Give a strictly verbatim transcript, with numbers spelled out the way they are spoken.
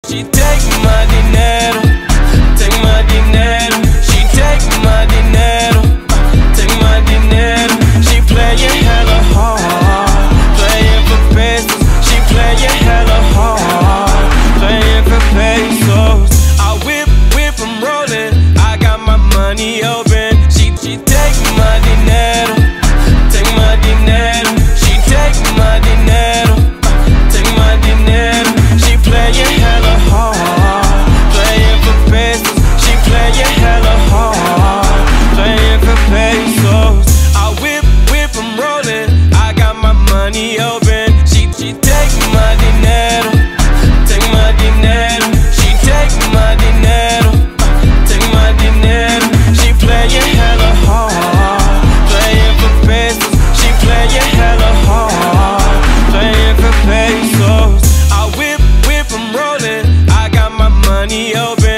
she take my dinero, take my dinero. She take my dinero, take my dinero. She playin' hella hard, playin' for pesos. She playin' hella hard, playin' for pesos. I whip, whip, I'm rollin'. I got my money open. She, she take my dinero, take my dinero. She take my dinero, take my dinero. She playin' hella hard, playin' for pesos. She playin' hella hard, playin' for pesos. I whip, whip, I'm rollin'. I got my money open. She, she take my dinero, take my dinero. She take my dinero, take my dinero. She playin' hella hard, playin' for pesos. She playin' hella hard, playin' for pesos. I whip, whip, I'm rollin'. I got my money open.